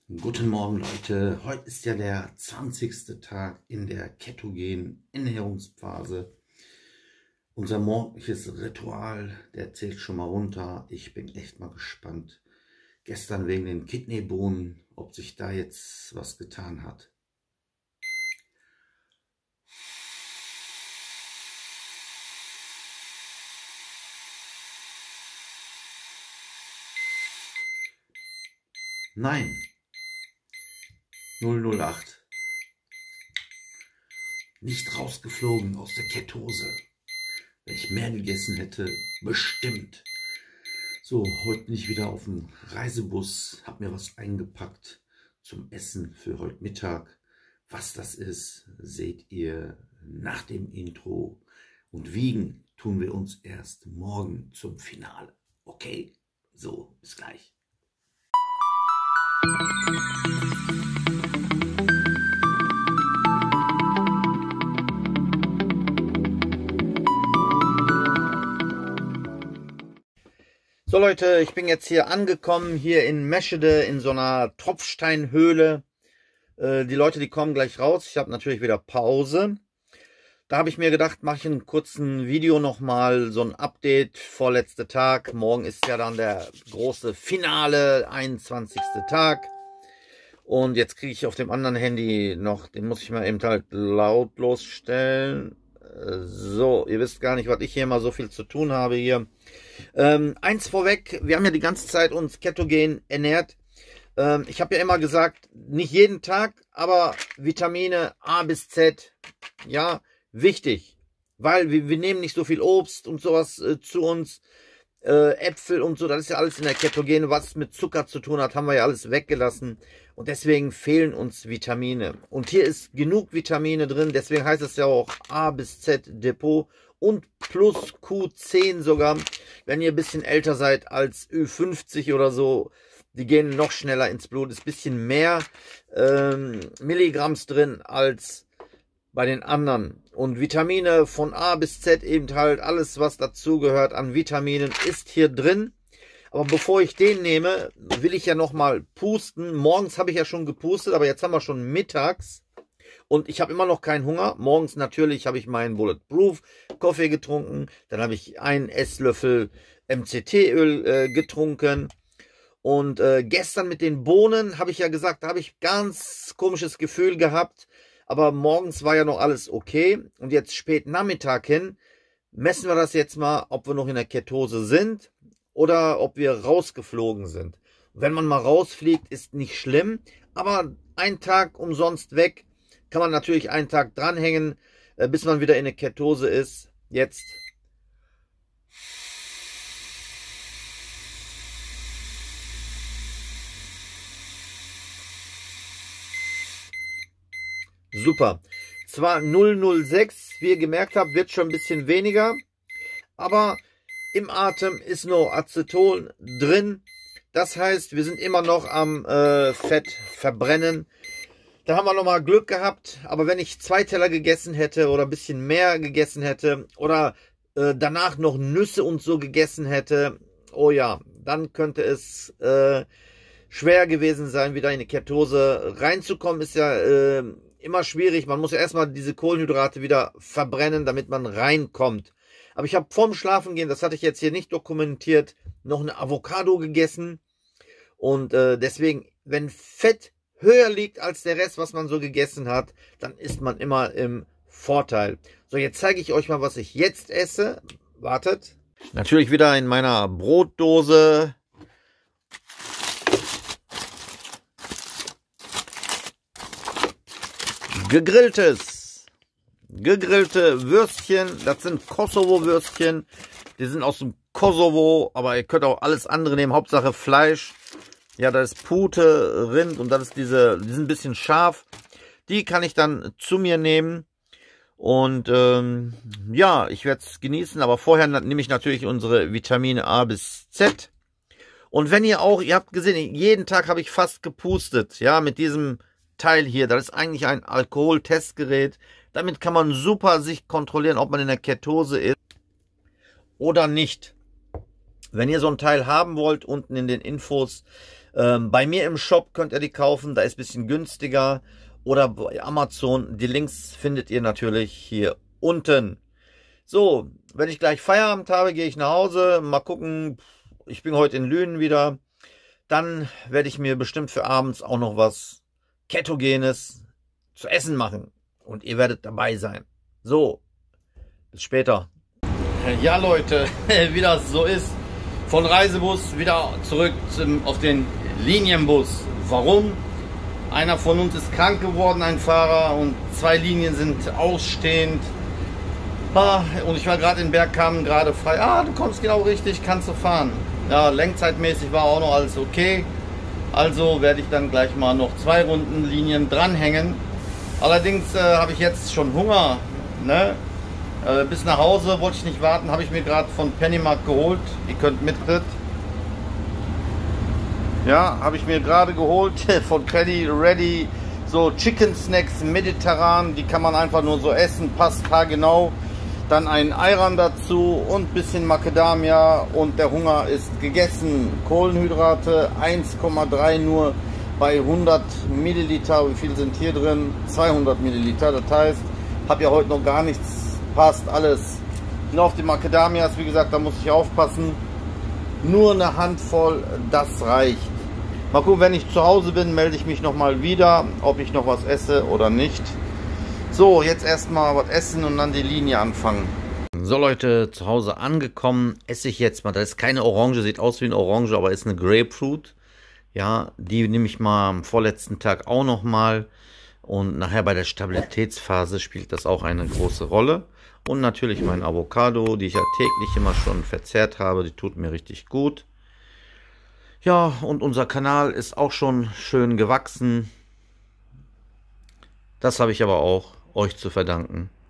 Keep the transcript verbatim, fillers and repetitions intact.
Guten Morgen, Leute. Heute ist ja der zwanzigste Tag in der ketogenen Ernährungsphase. Unser morgendliches Ritual, der zählt schon mal runter. Ich bin echt mal gespannt. Gestern wegen den Kidneybohnen, ob sich da jetzt was getan hat. Nein. null null acht. Nicht rausgeflogen aus der Ketose. Wenn ich mehr gegessen hätte, bestimmt. So, heute bin ich wieder auf dem Reisebus, habe mir was eingepackt zum Essen für heute Mittag. Was das ist, seht ihr nach dem Intro. Und wiegen tun wir uns erst morgen zum Finale. Okay, so, bis gleich. So Leute, ich bin jetzt hier angekommen, hier in Meschede, in so einer Tropfsteinhöhle. Äh, die Leute, die kommen gleich raus. Ich habe natürlich wieder Pause. Da habe ich mir gedacht, mache ich einen kurzen Video nochmal, so ein Update, vorletzter Tag. Morgen ist ja dann der große Finale, einundzwanzigste Tag. Und jetzt kriege ich auf dem anderen Handy noch, den muss ich mal eben halt lautlos stellen. So, ihr wisst gar nicht, was ich hier mal so viel zu tun habe hier. Ähm, eins vorweg, wir haben ja die ganze Zeit uns ketogen ernährt. Ähm, ich habe ja immer gesagt, nicht jeden Tag, aber Vitamine A bis Z, ja, wichtig. Weil wir, wir nehmen nicht so viel Obst und sowas äh, zu uns. Äh, Äpfel und so, das ist ja alles in der Ketogene, was mit Zucker zu tun hat, haben wir ja alles weggelassen. Und deswegen fehlen uns Vitamine. Und hier ist genug Vitamine drin, deswegen heißt es ja auch A bis Z Depot und plus Q zehn sogar. Wenn ihr ein bisschen älter seid als Ü fünfzig oder so, die gehen noch schneller ins Blut. Ist ein bisschen mehr ähm, Milligramms drin als bei den anderen. Und Vitamine von A bis Z, eben halt alles, was dazugehört an Vitaminen, ist hier drin. Aber bevor ich den nehme, will ich ja nochmal pusten. Morgens habe ich ja schon gepustet, aber jetzt haben wir schon mittags. Und ich habe immer noch keinen Hunger. Morgens natürlich habe ich meinen Bulletproof Kaffee getrunken. Dann habe ich einen Esslöffel M C T-Öl äh, getrunken. Und äh, gestern mit den Bohnen habe ich ja gesagt, da habe ich ganz komisches Gefühl gehabt. Aber morgens war ja noch alles okay. Und jetzt spät Nachmittag hin messen wir das jetzt mal, ob wir noch in der Ketose sind oder ob wir rausgeflogen sind. Wenn man mal rausfliegt, ist nicht schlimm. Aber ein Tag umsonst weg, kann man natürlich einen Tag dranhängen, bis man wieder in der Ketose ist. Jetzt. Super. Zwar null null sechs, wie ihr gemerkt habt, wird schon ein bisschen weniger, aber im Atem ist noch Aceton drin. Das heißt, wir sind immer noch am äh, Fett verbrennen. Da haben wir noch mal Glück gehabt, aber wenn ich zwei Teller gegessen hätte oder ein bisschen mehr gegessen hätte oder äh, danach noch Nüsse und so gegessen hätte, oh ja, dann könnte es äh, schwer gewesen sein, wieder in die Ketose reinzukommen. Ist ja äh, immer schwierig. Man muss ja erstmal diese Kohlenhydrate wieder verbrennen, damit man reinkommt. Aber ich habe vorm Schlafengehen, das hatte ich jetzt hier nicht dokumentiert, noch eine Avocado gegessen. Und äh, deswegen, wenn Fett höher liegt als der Rest, was man so gegessen hat, dann ist man immer im Vorteil. So, jetzt zeige ich euch mal, was ich jetzt esse. Wartet. Natürlich wieder in meiner Brotdose. Gegrilltes. Gegrillte Würstchen, das sind Kosovo-Würstchen, die sind aus dem Kosovo, aber ihr könnt auch alles andere nehmen, Hauptsache Fleisch. Ja, da ist Pute, Rind und das ist diese, die sind ein bisschen scharf. Die kann ich dann zu mir nehmen und ähm, ja, ich werde es genießen, aber vorher nehme ich natürlich unsere Vitamine A bis Z. Und wenn ihr auch, ihr habt gesehen, jeden Tag habe ich fast gepustet, ja, mit diesem Teil hier, das ist eigentlich ein Alkoholtestgerät. Damit kann man super sich kontrollieren, ob man in der Ketose ist oder nicht. Wenn ihr so ein Teil haben wollt, unten in den Infos Ähm, bei mir im Shop könnt ihr die kaufen, da ist ein bisschen günstiger. Oder bei Amazon, die Links findet ihr natürlich hier unten. So, wenn ich gleich Feierabend habe, gehe ich nach Hause. Mal gucken, ich bin heute in Lünen wieder. Dann werde ich mir bestimmt für abends auch noch was Ketogenes zu essen machen. Und ihr werdet dabei sein. So, bis später. Ja Leute, wie das so ist, von Reisebus wieder zurück zum, auf den Linienbus. Warum? Einer von uns ist krank geworden, ein Fahrer, und zwei Linien sind ausstehend. Ah, und ich war gerade in Bergkamen, gerade frei. Ah, du kommst genau richtig, kannst du fahren. Ja, lenkzeitmäßig war auch noch alles okay. Also werde ich dann gleich mal noch zwei Runden Linien dranhängen. Allerdings äh, habe ich jetzt schon Hunger. Ne? Äh, bis nach Hause wollte ich nicht warten, habe ich mir gerade von Pennymarkt geholt. Ihr könnt mitritt. Ja, habe ich mir gerade geholt von Penny Ready. So Chicken Snacks mediterran, die kann man einfach nur so essen, passt haargenau. Dann ein Ayran dazu und ein bisschen Macadamia und der Hunger ist gegessen. Kohlenhydrate eins Komma drei nur bei hundert Milliliter. Wie viel sind hier drin? zweihundert Milliliter. Das heißt, habe ja heute noch gar nichts, passt alles. Nur auf die Macadamias, wie gesagt, da muss ich aufpassen. Nur eine Handvoll, das reicht. Mal gucken, wenn ich zu Hause bin, melde ich mich nochmal wieder, ob ich noch was esse oder nicht. So, jetzt erstmal was essen und dann die Linie anfangen. So Leute, zu Hause angekommen, esse ich jetzt mal. Das ist keine Orange, sieht aus wie eine Orange, aber ist eine Grapefruit. Ja, die nehme ich mal am vorletzten Tag auch nochmal. Und nachher bei der Stabilitätsphase spielt das auch eine große Rolle. Und natürlich mein Avocado, die ich ja täglich immer schon verzehrt habe, die tut mir richtig gut. Ja, und unser Kanal ist auch schon schön gewachsen. Das habe ich aber auch euch zu verdanken.